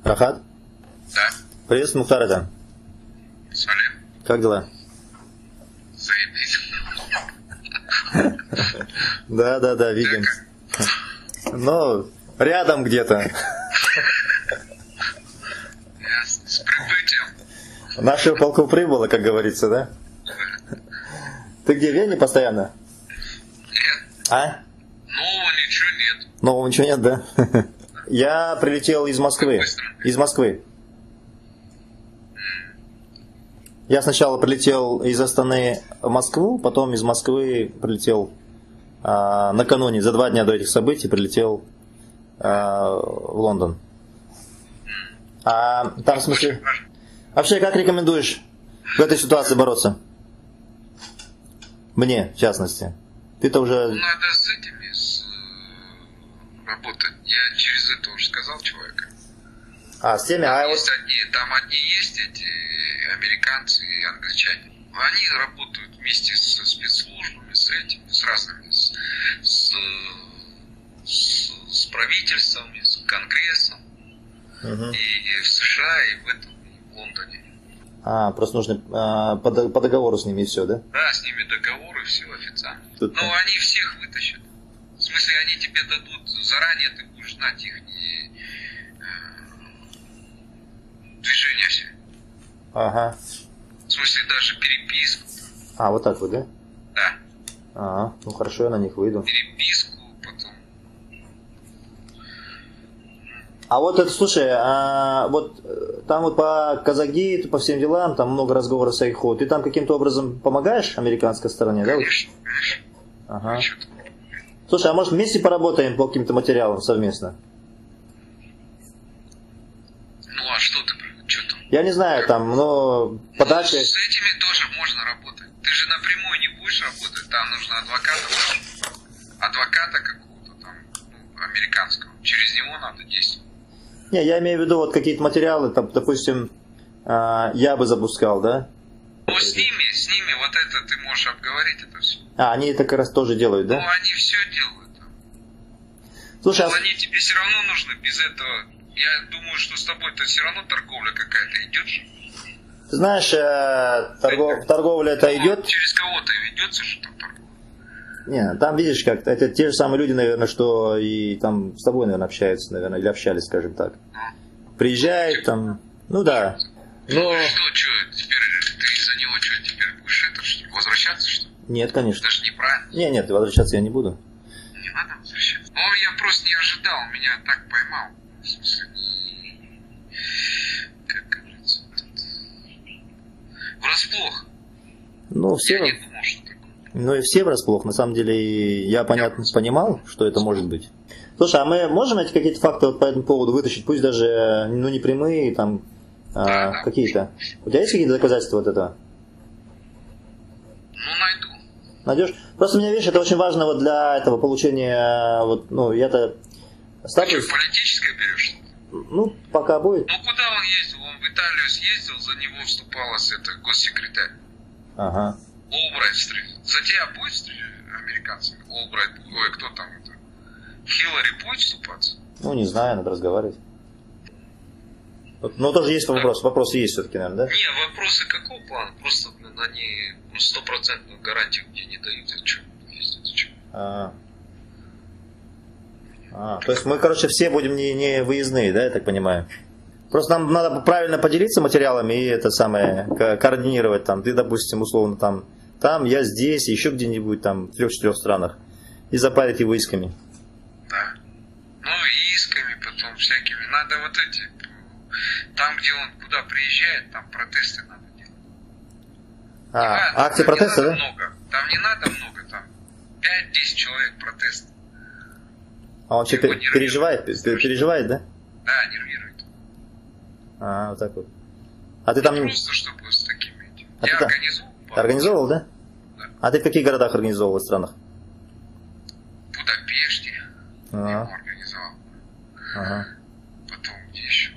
Рахат? Да. Привет, Мухтар это. Салим. Как дела? Заебись. Да, видим. Ну, рядом где-то. Ясно. С прибытием. Нашего полку прибыло, как говорится, да? Ты где, в Вене постоянно? Нет. А? Нового ничего нет. Нового ничего нет, да? Я прилетел из Москвы. Из Москвы. Я сначала прилетел из Астаны в Москву, потом из Москвы прилетел накануне, за 2 дня до этих событий, прилетел в Лондон. А там, в смысле... Вообще, как рекомендуешь в этой ситуации бороться? Мне, в частности. Ты-то уже... Надо с этими работать. Я через это уже сказал человеку. А, с теми? Там одни есть эти американцы и англичане. Они работают вместе со спецслужбами, с этими, с разными, с правительствами, с Конгрессом. Угу. И в США, и в этом, и в Лондоне. Просто нужно по договору с ними и все, да? Да, с ними договоры, все официально. Тут... Но они всех вытащат. В смысле, они тебе дадут заранее, ты будешь знать их движения все. Ага. В смысле, даже переписку. А, вот так вот, да? Да. Ага, ну хорошо, я на них выйду. Переписку, потом. А вот это, слушай, вот там вот по Казагиту, по всем делам, там много разговоров своих ходит. Ты там каким-то образом помогаешь американской стороне, да? Конечно, конечно. Ага. Слушай, а может вместе поработаем по каким-то материалам совместно? Ну а что ты, что там? Я не знаю, там, но подача... Ну, с этими тоже можно работать. Ты же напрямую не будешь работать, там нужно адвоката какого-то там, американского. Через него надо действовать. Не, я имею в виду вот какие-то материалы, там, допустим, я бы запускал, да? Ну с ними вот это ты можешь обговорить это все. А, они это как раз тоже делают, да? Ну они все делают. Слушай, но они тебе все равно нужны, без этого. Я думаю, что с тобой-то все равно торговля какая-то идет же. Ты знаешь, торговля это идет. Через кого-то ведется же там торговля. Не, там видишь как, это те же самые люди, наверное, что и там с тобой, наверное, общаются, наверное, или общались, скажем так. Приезжают там, ну да. Ну и что, теперь ты из-за него теперь будешь возвращаться, что ли? Нет, конечно. Это же неправильно. Нет, возвращаться я не буду. Не надо возвращаться. Ну, я просто не ожидал, меня так поймал. В смысле, как говорится, врасплох. Ну, все... Я не думал, что такое. Ну и все врасплох, на самом деле, я понимал, что это может быть. Слушай, а мы можем эти какие-то факты вот по этому поводу вытащить, пусть даже, ну, не прямые, там, Да. какие-то. У тебя есть какие-то доказательства вот этого? Ну, найду. Найдешь? Просто мне, видишь, это очень важно вот для этого получения, вот, ну, я-то... Статус... Ты что, политическое берешь? Ну, пока будет. Ну, куда он ездил? Он в Италию съездил, за него вступалась госсекретарь. Ага. Олбрайт встретил. За тебя будет американцы? Олбрайт, ой, кто там это? Хиллари будет вступаться? Ну, не знаю, надо разговаривать. Но тоже есть вопрос. Вопросы есть все-таки, наверное, да? Не, вопросы какого плана? Просто они 100% гарантию где не дают. Зачем? То есть мы, короче, все будем не выездные, да, я так понимаю? Просто нам надо правильно поделиться материалами и это самое, координировать там. Ты, допустим, условно там, я здесь, еще где-нибудь там, в 3-4 странах. И запарить его исками. Да. Ну, и исками потом всякими. Надо вот эти, там, где он куда приезжает, там протесты надо делать. Акции протеста, да? Много. Там не надо много, там 5-10 человек протест. А он что, переживает, да? Да, нервирует. Вот так вот. А ты там... Просто, чтобы с такими... Я организовал. Ты организовал, да? Да. А ты в каких городах организовал, в странах? В Будапеште. Я его организовал. Потом где еще?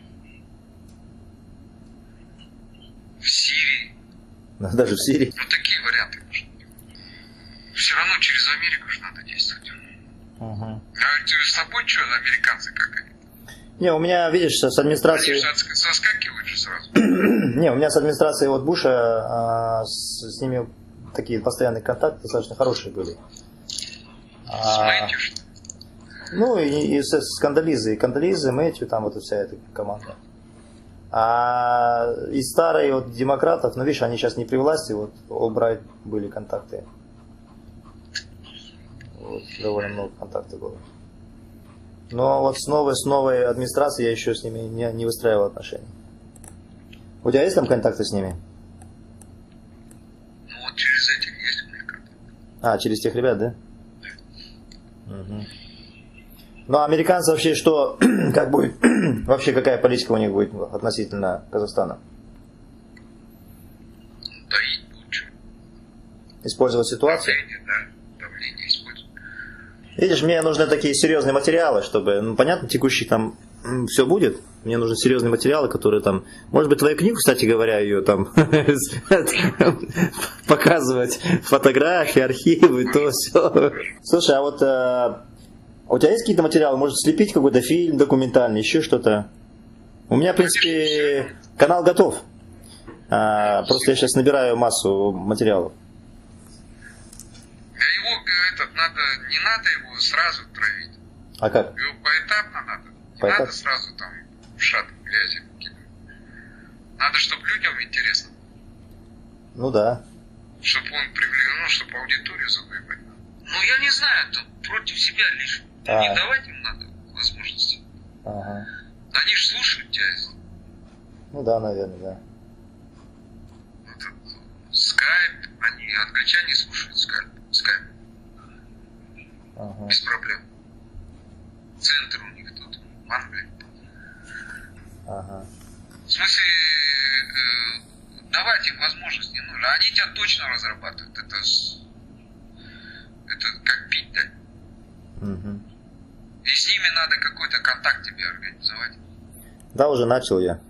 В Сирии. Даже в Сирии? Ну, такие варианты можно делать. Все равно через Америку же надо действовать. А с тобой что, американцы как они? Не, у меня, видишь, с администрацией... Они же соскакивают же сразу. Не, у меня с администрацией вот Буша, с ними такие постоянные контакты достаточно хорошие были. С Мэтью, что ли? Ну, и с Кондолизой, Мэтью, там вот вся эта команда. А из старой вот демократов, ну, видишь, они сейчас не при власти, вот Олбрайт были контакты. Вот, довольно много контактов было. Но вот с новой администрацией я еще с ними не выстраивал отношения. У тебя есть там контакты с ними? Ну вот через этих есть у меня контакты. А, через тех ребят, да? Угу. Ну, а американцы вообще что, как будет, вообще какая политика у них будет относительно Казахстана? Давить лучше. Использовать ситуацию? Давление, да, давление использовать. Видишь, мне нужны такие серьезные материалы, чтобы, ну, понятно, текущий там все будет. Мне нужны серьезные материалы, которые там, может быть, твою книгу, кстати говоря, ее там показывать, фотографии, архивы, то все. Слушай, а вот у тебя есть какие-то материалы? Может, слепить какой-то фильм документальный, еще что-то? У меня, в принципе, канал готов. Просто я сейчас набираю массу материалов. Его, не надо его сразу травить. А как? Его поэтапно надо. Не надо сразу там в шат грязи кидать. Надо, чтобы людям интересно. Ну да. Чтобы он привлек, ну, чтобы аудиторию завоевать. Ну, я не знаю, тут против себя лишь. Не давать им надо возможности. Ага. Они же слушают тебя. Ну да, наверное, да. Скайп, англичане слушают скайп. Ага. Без проблем. Центр у них тут, в Англии. Ага. В смысле, давать им возможность не нужно. Они тебя точно разрабатывают. Это как пить, да? Угу. И с ними надо какой-то контакт тебе организовать. Да, уже начал я.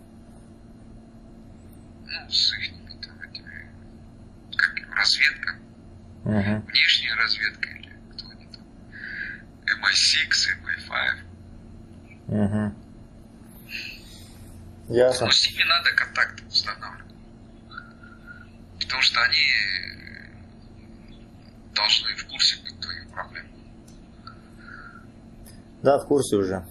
Ну, с их там этими, как разведка. Угу. Внешняя разведка или кто они там. MI6, MI5. Угу. Ясно. Но с ними надо контакты устанавливать. Потому что они должны в курсе быть твоих проблем. Да, в курсе уже.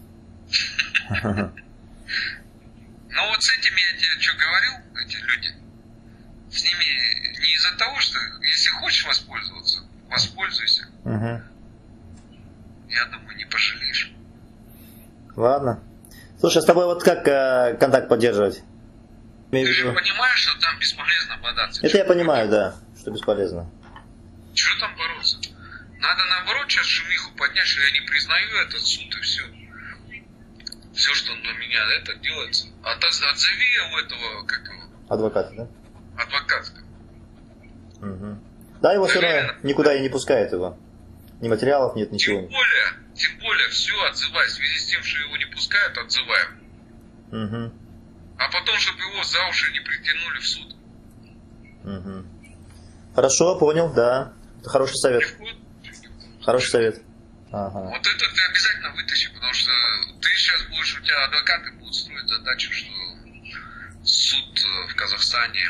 Ну вот с этими я тебе что говорил, эти люди, с ними не из-за того, что если хочешь воспользоваться, воспользуйся. Угу. Я думаю, не пожалеешь. Ладно. Слушай, с тобой вот как контакт поддерживать? Ты же понимаешь, что там бесполезно бодаться. Это я понимаю, да, что бесполезно. Что там бороться? Надо наоборот сейчас шумиху поднять, что я не признаю этот суд и все. Все, что на меня это делается. Отзови у этого, как его? Адвоката, да? Адвоката. Угу. Да, его все равно никуда и не пускает его. Ни материалов нет, ничего. Тем более, все, отзывай. В связи с тем, что его не пускают, отзываем. Угу. А потом, чтобы его за уши не притянули в суд. Угу. Хорошо, понял, да. Это хороший совет. Хороший совет. Ага. Вот это ты обязательно вытащи, потому что ты сейчас будешь, у тебя адвокаты будут строить задачу, что суд в Казахстане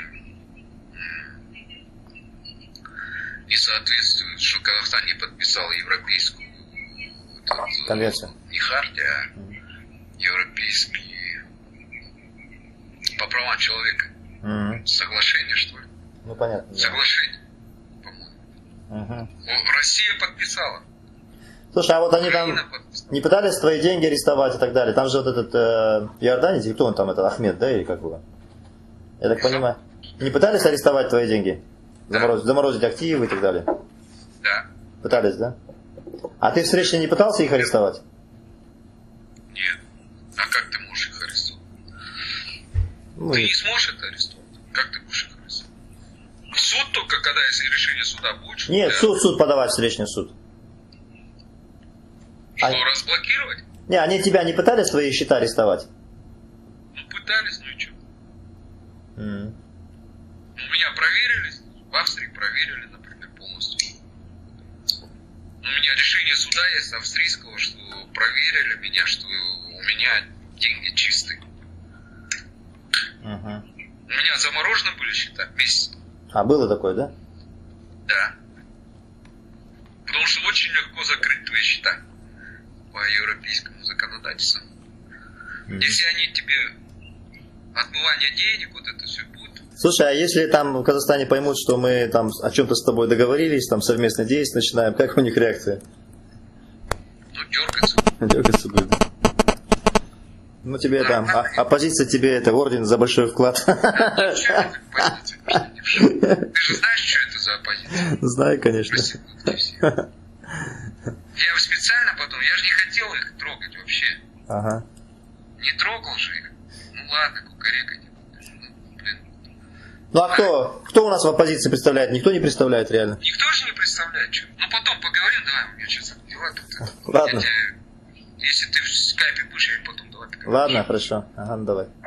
не соответствует, что Казахстан не подписал европейскую конвенцию. Не хартия, а европейский по правам человека. Соглашение, что ли? Ну понятно. Соглашение, по-моему. Угу. Россия подписала. Слушай, а вот они там не пытались твои деньги арестовать и так далее? Там же вот этот иорданец, или кто он там, это Ахмед, да, или как его? Я так понимаю. Не пытались арестовать твои деньги? Да. Заморозить активы и так далее? Да. Пытались, да? А ты встречно не пытался их арестовать? Нет. А как ты можешь их арестовать? Ну, ты не сможешь это арестовать. Как ты будешь их арестовать? В суд только, когда если решение суда будет? Нет, суд подавать, встречный суд. Что, разблокировать? Не, они тебя не пытались твои счета арестовать? Ну, пытались, ну и что? Меня проверили, в Австрии проверили, например, полностью. У меня решение суда есть австрийского, что проверили меня, что у У меня деньги чистые. Ага. У меня заморожены были счета месяц. А было такое, да? Да. Потому что очень легко закрыть твои счета по европейскому законодательству. Если они тебе отмывание денег, вот это все будет. Слушай, а если там в Казахстане поймут, что мы там о чем-то с тобой договорились, там совместно действовать начинаем, как у них реакция? Ну, дергаться. Дергаться будет. Ну тебе там, оппозиция тебе это орден за большой вклад. Что это оппозиция? Ты же знаешь, что это за оппозиция? Знаю, конечно. Я специально потом, я же не хотел их трогать вообще. Ага. Не трогал же их. Ну ладно, кукарекать. Ну а кто у нас в оппозиции представляет? Никто не представляет реально. Никто же не представляет, что. Ну потом поговорим, давай, у меня сейчас дела тут. Ладно. Если ты в скайпе будешь, я потом давай поговорим. Ладно, хорошо. Ага, ну давай.